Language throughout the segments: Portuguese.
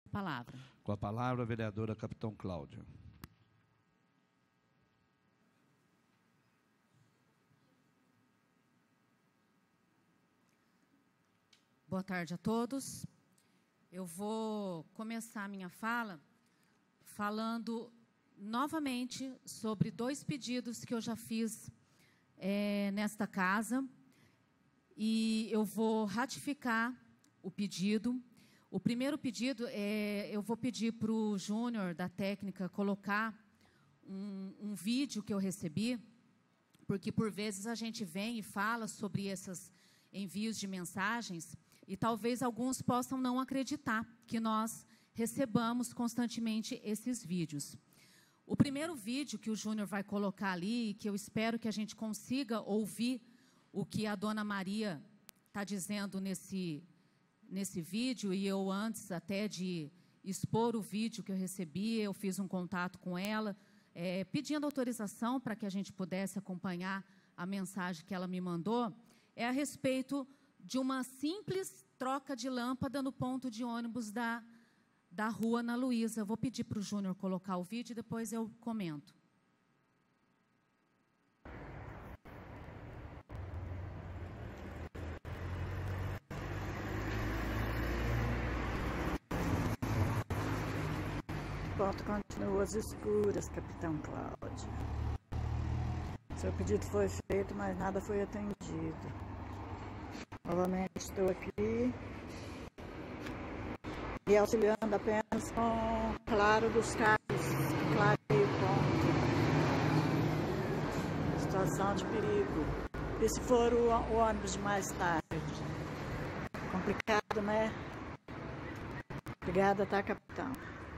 Palavra. Com a palavra, a vereadora Capitão Cláudia. Boa tarde a todos. Eu vou começar a minha fala falando novamente sobre 2 pedidos que eu já fiz nesta casa, e eu vou ratificar o pedido. O primeiro pedido eu vou pedir para o Júnior da técnica colocar um vídeo que eu recebi, porque por vezes a gente vem e fala sobre esses envios de mensagens e talvez alguns possam não acreditar que nós recebamos constantemente esses vídeos. O primeiro vídeo que o Júnior vai colocar ali, que eu espero que a gente consiga ouvir o que a dona Maria está dizendo nesse vídeo, e eu, antes até de expor o vídeo que eu recebi, eu fiz um contato com ela, pedindo autorização para que a gente pudesse acompanhar a mensagem que ela me mandou, a respeito de uma simples troca de lâmpada no ponto de ônibus da rua Ana Luísa. Eu vou pedir para o Júnior colocar o vídeo e depois eu comento. O ponto continua às escuras, Capitão Cláudia. Seu pedido foi feito, mas nada foi atendido. Novamente estou aqui e auxiliando apenas com claro dos carros, clareio o ponto. Situação de perigo. E se for o ônibus de mais tarde? Complicado, né? Obrigada, tá, capitão?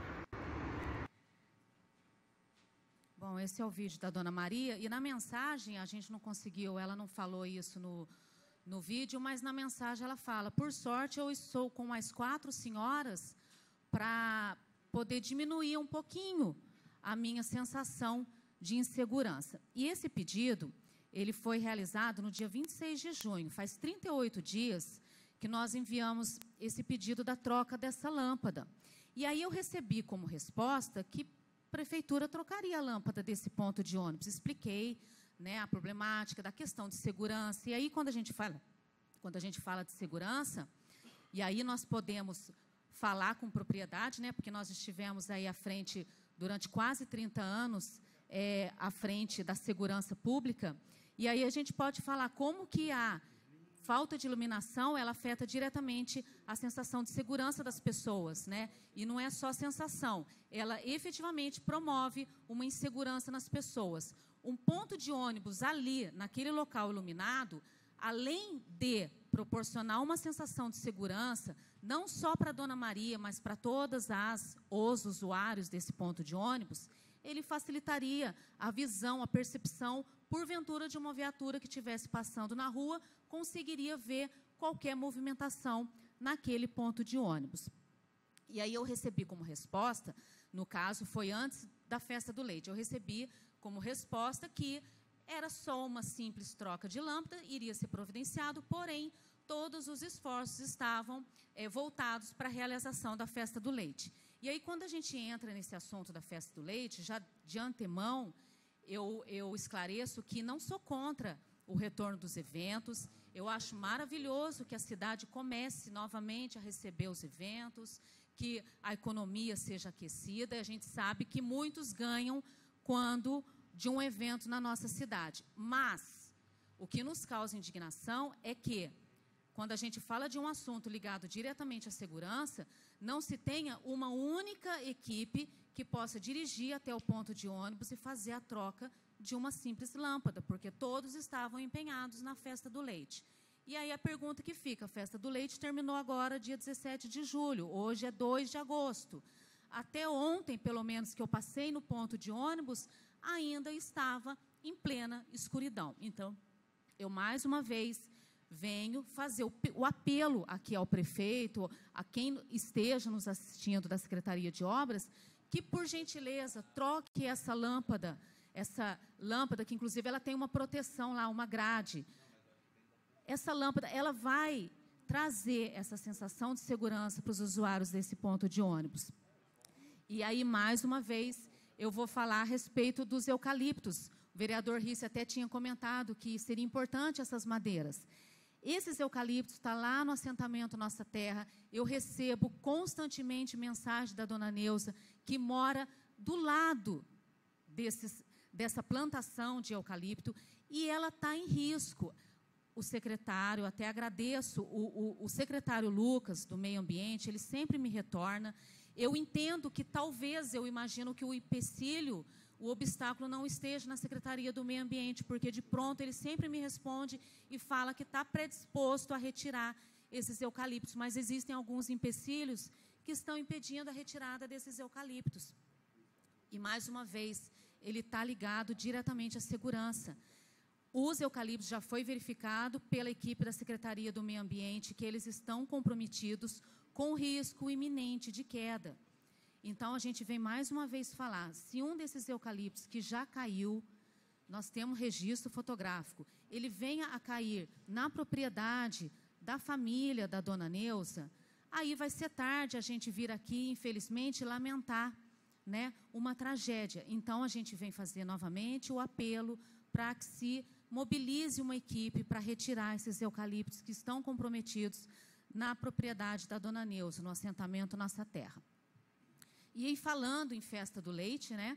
Bom, esse é o vídeo da dona Maria, e na mensagem a gente não conseguiu, ela não falou isso no vídeo, mas na mensagem ela fala: por sorte eu estou com mais 4 senhoras para poder diminuir um pouquinho a minha sensação de insegurança. E esse pedido, ele foi realizado no dia 26 de junho, faz 38 dias que nós enviamos esse pedido da troca dessa lâmpada. E aí eu recebi como resposta que a prefeitura trocaria a lâmpada desse ponto de ônibus. Expliquei, né, a problemática da questão de segurança. E aí, quando a gente fala de segurança, e aí nós podemos falar com propriedade, né, porque nós estivemos aí à frente, durante quase 30 anos, à frente da segurança pública, e aí a gente pode falar como que a falta de iluminação, ela afeta diretamente a sensação de segurança das pessoas, né? E não é só sensação, ela efetivamente promove uma insegurança nas pessoas. Um ponto de ônibus ali, naquele local iluminado, além de proporcionar uma sensação de segurança, não só para a dona Maria, mas para todos os usuários desse ponto de ônibus, ele facilitaria a visão, a percepção, porventura, de uma viatura que estivesse passando na rua, conseguiria ver qualquer movimentação naquele ponto de ônibus. E aí eu recebi como resposta, no caso foi antes da festa do leite, eu recebi como resposta que era só uma simples troca de lâmpada, iria ser providenciado, porém, todos os esforços estavam voltados para a realização da festa do leite. E aí, quando a gente entra nesse assunto da festa do leite, já de antemão, eu esclareço que não sou contra o retorno dos eventos. Eu acho maravilhoso que a cidade comece novamente a receber os eventos, que a economia seja aquecida. A gente sabe que muitos ganham quando de um evento na nossa cidade. Mas o que nos causa indignação é que, quando a gente fala de um assunto ligado diretamente à segurança, não se tenha uma única equipe que possa dirigir até o ponto de ônibus e fazer a troca de uma simples lâmpada, porque todos estavam empenhados na festa do leite. E aí a pergunta que fica: a festa do leite terminou agora dia 17 de julho, hoje é 2 de agosto. Até ontem, pelo menos, que eu passei no ponto de ônibus, ainda estava em plena escuridão. Então, eu mais uma vez venho fazer o apelo aqui ao prefeito, a quem esteja nos assistindo da Secretaria de Obras, que, por gentileza, troque essa lâmpada que, inclusive, ela tem uma proteção lá, uma grade. Essa lâmpada, ela vai trazer essa sensação de segurança para os usuários desse ponto de ônibus. E aí, mais uma vez, eu vou falar a respeito dos eucaliptos. O vereador Risse até tinha comentado que seria importante essas madeiras. Esses eucaliptos estão lá no assentamento Nossa Terra. Eu recebo constantemente mensagem da dona Neuza, que mora do lado dessa plantação de eucalipto, e ela está em risco. O secretário, até agradeço, o secretário Lucas, do Meio Ambiente, ele sempre me retorna. Eu entendo que talvez, eu imagino que o empecilho, o obstáculo não esteja na Secretaria do Meio Ambiente, porque de pronto ele sempre me responde e fala que está predisposto a retirar esses eucaliptos, mas existem alguns empecilhos que estão impedindo a retirada desses eucaliptos. E, mais uma vez, ele está ligado diretamente à segurança. Os eucaliptos já foi verificado pela equipe da Secretaria do Meio Ambiente que eles estão comprometidos com risco iminente de queda. Então, a gente vem mais uma vez falar, se um desses eucaliptos que já caiu, nós temos registro fotográfico, ele venha a cair na propriedade da família da dona Neuza, aí vai ser tarde a gente vir aqui, infelizmente, lamentar, né, uma tragédia. Então, a gente vem fazer novamente o apelo para que se mobilize uma equipe para retirar esses eucaliptos que estão comprometidos na propriedade da dona Neuza, no assentamento Nossa Terra. E aí, falando em festa do leite, né,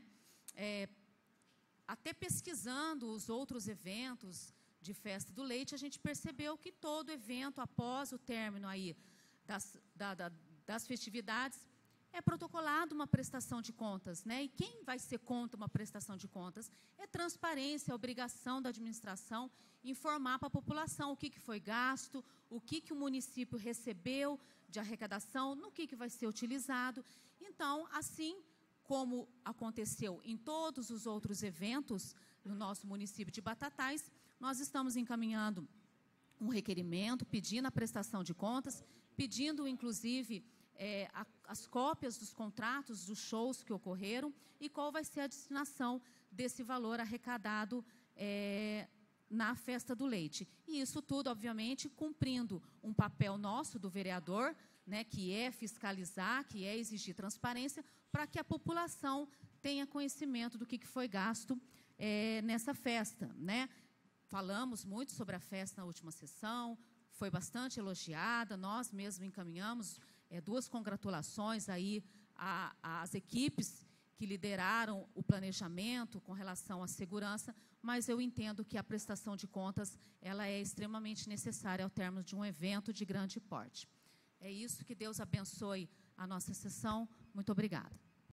até pesquisando os outros eventos de festa do leite, a gente percebeu que todo evento, após o término aí das festividades, é protocolado uma prestação de contas, né? E quem vai ser contra uma prestação de contas? É transparência, é obrigação da administração informar para a população o que foi gasto, o que o município recebeu de arrecadação, no que vai ser utilizado. Então, assim como aconteceu em todos os outros eventos no nosso município de Batatais, nós estamos encaminhando um requerimento, pedindo a prestação de contas, pedindo, inclusive, as cópias dos contratos dos shows que ocorreram e qual vai ser a destinação desse valor arrecadado na festa do leite. E isso tudo, obviamente, cumprindo um papel nosso do vereador, né, que é fiscalizar, que é exigir transparência, para que a população tenha conhecimento do que foi gasto nessa festa, né? Falamos muito sobre a festa na última sessão, foi bastante elogiada, nós mesmos encaminhamos 2 congratulações aí às equipes que lideraram o planejamento com relação à segurança, mas eu entendo que a prestação de contas ela é extremamente necessária ao término de um evento de grande porte. É isso, que Deus abençoe a nossa sessão. Muito obrigada.